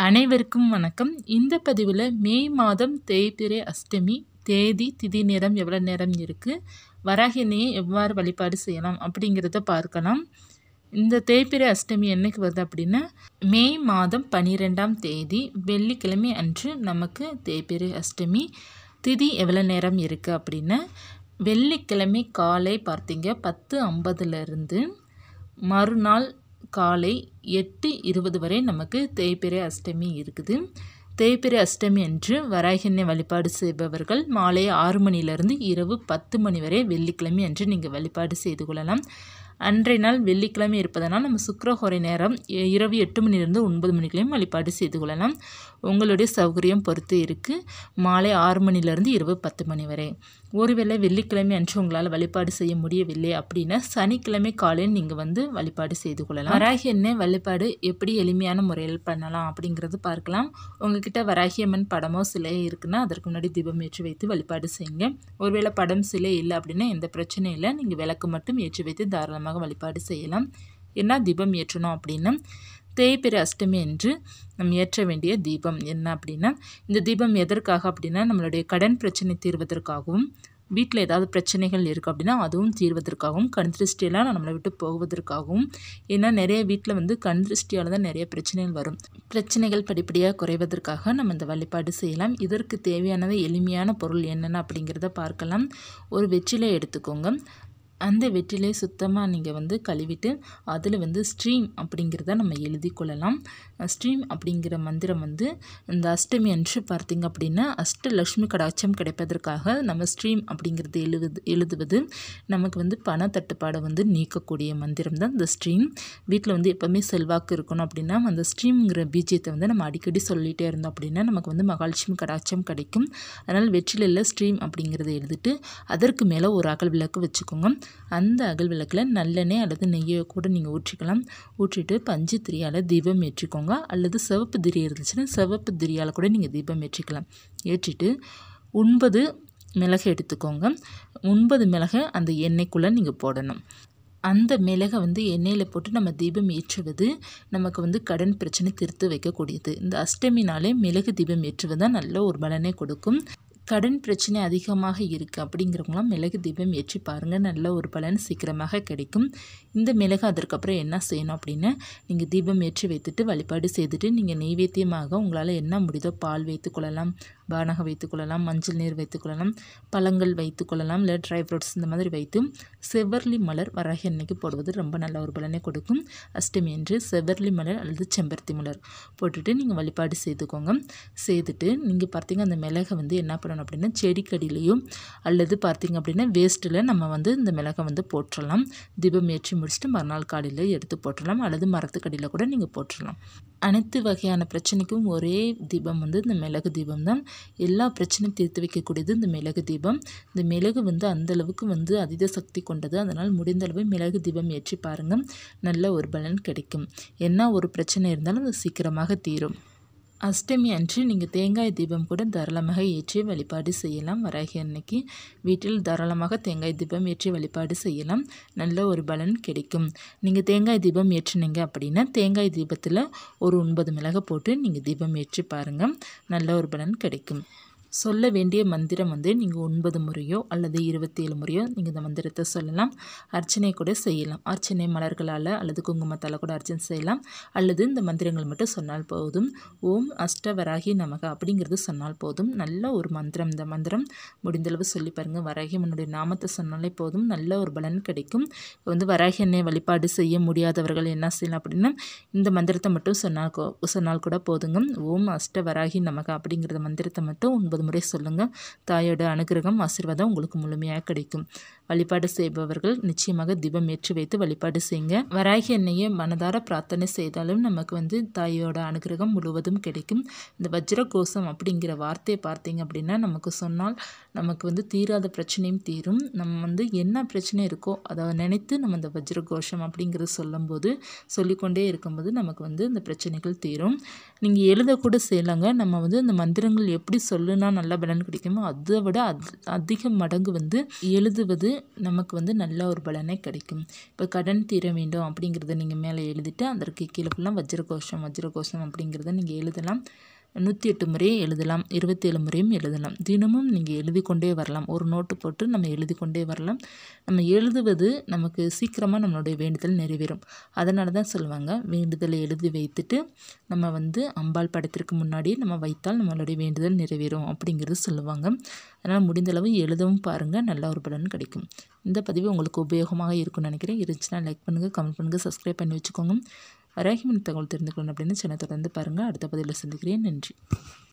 அனைவருக்கும் வணக்கம். இந்த பதிவில் மே மாதம் தேய்பிறை அஷ்டமி தேதி திதி நேரம் எவ்வளோ நேரம் இருக்குது, வராகி அன்னையை எவ்வாறு வழிபாடு செய்யலாம் அப்படிங்கிறத பார்க்கலாம். இந்த தேய்பிறை அஷ்டமி என்னைக்கு வருது அப்படின்னா மே மாதம் 12ஆம் தேதி வெள்ளிக்கிழமை அன்று நமக்கு தேய்பிறை அஷ்டமி. திதி எவ்வளோ நேரம் இருக்குது அப்படின்னா வெள்ளிக்கிழமை காலை பார்த்தீங்க 10:50 மறுநாள் காலை 8:20 வரை நமக்கு தேய்பிறை அஷ்டமி இருக்குது. தேய்பிறை அஷ்டமி அன்று வராகி அன்னை வழிபாடு செய்பவர்கள் மாலை 6 மணியிலிருந்து இரவு 10 மணி வரை வெள்ளிக்கிழமை அன்று நீங்கள் வழிபாடு செய்து கொள்ளலாம். அன்றைய நாள் வெள்ளிக்கிழமை இருப்பதனால் நம்ம சுக்கிரஹோரை நேரம் இரவு 8 மணிலிருந்து 9 மணிக்குள்ளையும் வழிபாடு செய்து கொள்ளலாம். உங்களுடைய சௌகரியம் பொறுத்து இருக்குது. மாலை 6 மணிலிருந்து இரவு 10 மணி வரை. ஒருவேளை வெள்ளிக்கிழமை அன்று உங்களால் வழிபாடு செய்ய முடியவில்லை அப்படின்னா சனிக்கிழமை காலையில் நீங்கள் வழிபாடு செய்து கொள்ளலாம். வராகி அன்னை வழிபாடு எப்படி எளிமையான முறையில் பண்ணலாம் அப்படிங்கிறது பார்க்கலாம். உங்ககிட்ட வராகி அம்மன் படமோ சிலையோ இருக்குன்னா அதற்கு முன்னாடி தீபம் ஏற்றி வைத்து வழிபாடு செய்யுங்க. ஒருவேளை படம் சிலை இல்லை அப்படின்னா எந்த பிரச்சனையும் இல்லை. நீங்கள் விளக்கு மட்டும் ஏற்றி வைத்து தாராளமாக வழிபாடு செய்யலாம். என்ன தீபம் ஏற்றணும் அப்படின்னா தேய்பிறை அஷ்டமி என்று நம்ம ஏற்ற வேண்டிய தீபம் என்ன அப்படின்னா, இந்த தீபம் எதற்காக அப்படின்னா நம்மளுடைய கடன் பிரச்சனை தீர்வதற்காகவும், வீட்டில் ஏதாவது பிரச்சனைகள் இருக்குது அப்படின்னா அதுவும் தீர்வதற்காகவும், கண் திருஷ்டியெல்லாம் நம்மளை விட்டு போவதற்காகவும். ஏன்னா நிறைய வீட்டில் கண் திருஷ்டியால் தான் நிறைய பிரச்சனைகள் வரும். பிரச்சனைகள் படிப்படியாக குறைவதற்காக நம்ம இந்த வழிபாடு செய்யலாம். இதற்கு தேவையானது எளிமையான பொருள் என்னென்ன அப்படிங்கிறத பார்க்கலாம். ஒரு வெற்றிலை எடுத்துக்கோங்க. அந்த வெற்றிலை சுத்தமாக நீங்கள் கழுவிட்டு அதில் ஸ்ட்ரீம் அப்படிங்கிறத நம்ம எழுதி கொள்ளலாம். ஸ்ட்ரீம் அப்படிங்கிற மந்திரம் இந்த அஷ்டமி அன்று பார்த்திங்க அப்படின்னா அஷ்டலக்ஷ்மி கடாட்சம் கிடைப்பதற்காக நம்ம ஸ்ட்ரீம் அப்படிங்கிறது எழுதுவது நமக்கு பண தட்டுப்பாடை நீக்கக்கூடிய மந்திரம் தான் இந்த ஸ்ட்ரீம். வீட்டில் எப்போவுமே செல்வாக்கு இருக்கணும் அப்படின்னா அந்த ஸ்ட்ரீம்ங்கிற பீஜத்தை நம்ம அடிக்கடி சொல்லிகிட்டே இருந்தோம் அப்படின்னா நமக்கு மகாலட்சுமி கடாட்சம் கிடைக்கும். அதனால் வெற்றிலையில் ஸ்ட்ரீம் அப்படிங்கிறத எழுதிட்டு அதற்கு மேலே ஒரு அகல் விளக்கு வச்சுக்கோங்க. அந்த அகல் விளக்கில் நல்லெண்ணெய் அல்லது நெய்யை கூட நீங்கள் ஊற்றிக்கலாம். ஊற்றிட்டு பஞ்சு திரியால் தீபம் ஏற்றிக்கோங்க. அல்லது சிவப்பு திரி இருந்துச்சுன்னா சிவப்பு திரியால் கூட நீங்கள் தீபம் ஏற்றிக்கலாம். ஏற்றிட்டு 9 மிளகு எடுத்துக்கோங்க. 9 மிளகை அந்த எண்ணெய்க்குள்ளே நீங்கள் போடணும். அந்த மிளகை எண்ணெயில் போட்டு நம்ம தீபம் ஏற்றுவது நமக்கு கடன் பிரச்சனை தீர்த்து வைக்கக்கூடியது. இந்த அஷ்டமினாலே மிளகு தீபம் ஏற்றுவது தான் நல்ல ஒரு பலனை கொடுக்கும். கடன் பிரச்சனை அதிகமாக இருக்குது அப்படிங்கிறவங்களாம் மிளகு தீபம் ஏற்றி பாருங்கள். நல்ல ஒரு பலன் சீக்கிரமாக கிடைக்கும். இந்த மிளகு அதற்கப்புறம் என்ன செய்யணும் அப்படின்னா நீங்கள் தீபம் ஏற்றி வைத்துட்டு வழிபாடு செய்துட்டு நீங்கள் நெய்வேத்தியமாக உங்களால் என்ன முடியுதோ பால் வைத்துக்கொள்ளலாம், பானகம் வைத்துக்கொள்ளலாம், மஞ்சள் நீர் வைத்துக்கொள்ளலாம், பழங்கள் வைத்துக்கொள்ளலாம், இல்லை ட்ரை ஃப்ரூட்ஸ் இந்த மாதிரி வைத்து செவ்வரளி மலர் வராகி அன்னைக்கு போடுவது ரொம்ப நல்ல ஒரு பலனை கொடுக்கும். அஷ்டமி என்று செவ்வரளி மலர் அல்லது செம்பருத்தி மலர் போட்டுட்டு நீங்கள் வழிபாடு செய்துக்கோங்க. செய்துட்டு நீங்கள் பார்த்தீங்க அந்த மிளகை என்ன பண்ணணும் அப்படின்னா செடிக்கடியிலையும் அல்லது பார்த்திங்க அப்படின்னா வேஸ்ட்டில் நம்ம இந்த மிளகை போட்டுடலாம். தீபம் ஏற்றி முடிச்சுட்டு மறுநாள் காலையில் எடுத்து போட்டுடலாம். அல்லது மரத்துக்கடியில் கூட நீங்கள் போட்டுடலாம். அனைத்து வகையான பிரச்சனைக்கும் ஒரே தீபம் இந்த மிளகு தீபம் தான். எல்லா பிரச்சனையும் தீர்த்து வைக்கக்கூடியது இந்த மிளகு தீபம். இந்த மிளகு அந்தளவுக்கு அதீத சக்தி கொண்டது. அதனால் முடிந்தளவு மிளகு தீபம் ஏற்றி பாருங்கள். நல்ல ஒரு பலன் கிடைக்கும். என்ன ஒரு பிரச்சனை இருந்தாலும் அது சீக்கிரமாக தீரும். அஷ்டமி அன்று நீங்கள் தேங்காய் தீபம் கூட தாராளமாக ஏற்றி வழிபாடு செய்யலாம். வராகி அன்னைக்கு வீட்டில் தாராளமாக தேங்காய் தீபம் ஏற்றி வழிபாடு செய்யலாம். நல்ல ஒரு பலன் கிடைக்கும். நீங்கள் தேங்காய் தீபம் ஏற்றினீங்க அப்படின்னா தேங்காய் தீபத்தில் ஒரு 9 மிளகை போட்டு நீங்கள் தீபம் ஏற்றி பாருங்கள். நல்ல ஒரு பலன் கிடைக்கும். சொல்ல வேண்டிய மந்திரம் நீங்கள் 9 முறையோ அல்லது 27 முறையோ நீங்கள் இந்த மந்திரத்தை சொல்லலாம். அர்ச்சனை கூட செய்யலாம். அர்ச்சனை மலர்களால் அல்லது குங்குமத்தால் கூட அர்ச்சனை செய்யலாம். அல்லது இந்த மந்திரங்கள் மட்டும் சொன்னால் போதும். ஓம் அஷ்டவராகி நமக அப்படிங்கிறது சொன்னால் போதும். நல்ல ஒரு மந்திரம். இந்த மந்திரம் முடிந்தளவு சொல்லி பாருங்கள். வராகி அம்மனுடைய நாமத்தை சொன்னாலே போதும். நல்ல ஒரு பலன் கிடைக்கும். வராகி அன்னை வழிபாடு செய்ய முடியாதவர்கள் என்ன செய்யலாம் அப்படின்னா இந்த மந்திரத்தை மட்டும் சொன்னால் கூட போதுங்க. ஓம் அஷ்டவராகி நமக அப்படிங்கிறத மந்திரத்தை மட்டும் 9 முறை சொல்லுங்கள். தாயோட அனுகிரகம் ஆசீர்வாதம் உங்களுக்கு முழுமையாக கிடைக்கும். வழிபாடு செய்பவர்கள் நிச்சயமாக தீபம் ஏற்றி வைத்து வழிபாடு செய்யுங்க. வராகி அன்னையை மனதார பிரார்த்தனை செய்தாலும் நமக்கு தாயோட அனுகிரகம் முழுவதும் கிடைக்கும். இந்த வஜ்ர கோஷம் அப்படிங்கிற வார்த்தையை பார்த்தீங்க அப்படின்னா நமக்கு சொன்னால் நமக்கு தீராத பிரச்சனையும் தீரும். நம்ம என்ன பிரச்சனை இருக்கோ அதை நினைத்து நம்ம இந்த வஜ்ர கோஷம் அப்படிங்கிறது சொல்லும்போது சொல்லிக்கொண்டே இருக்கும்போது நமக்கு இந்த பிரச்சனைகள் தீரும். நீங்கள் எழுதக்கூட செய்யலாங்க. நம்ம இந்த மந்திரங்கள் எப்படி சொல்லுனா எவ்வளோ நல்ல பலன் கிடைக்குமோ அதை விட அதிக மடங்கு வந்து எழுதுவது நமக்கு வந்து நல்ல ஒரு பலனை கிடைக்கும். இப்போ கடன் தீர வேண்டும் அப்படிங்கிறத நீங்கள் மேலே எழுதிட்டு அதற்கு கீழே ஃபுல்லாக வஜ்ரகோஷம் அப்படிங்கிறத நீங்கள் எழுதலாம். 108 முறை எழுதலாம், 27 முறையும் எழுதலாம். தினமும் நீங்கள் எழுதி கொண்டே வரலாம். ஒரு நோட்டு போட்டு நம்ம எழுதி கொண்டே வரலாம். நம்ம எழுதுவது நமக்கு சீக்கிரமாக நம்மளுடைய வேண்டுதல் நிறைவேறும். அதனால தான் சொல்லுவாங்க, வேண்டுதலை எழுதி வைத்துட்டு நம்ம வந்து அம்பாள் படத்திற்கு முன்னாடி நம்ம வைத்தால் நம்மளுடைய வேண்டுதல் நிறைவேறும் அப்படிங்கிறது சொல்லுவாங்க. அதனால் முடிந்தளவு எழுதவும் பாருங்கள், நல்ல ஒரு பலன் கிடைக்கும். இந்த பதிவு உங்களுக்கு உபயோகமாக இருக்கும்னு நினைக்கிறேன். இருந்துச்சுன்னா லைக் பண்ணுங்கள், கமெண்ட் பண்ணுங்கள், சப்ஸ்கிரைப் பண்ணி வச்சுக்கோங்க. வராகி மணி தகவல் தெரிந்து கொள்ளணும் அப்படின்னு சேனலை தொடர்ந்து பாருங்கள். அடுத்த பதிவில் சந்திக்கிறேன். நன்றி.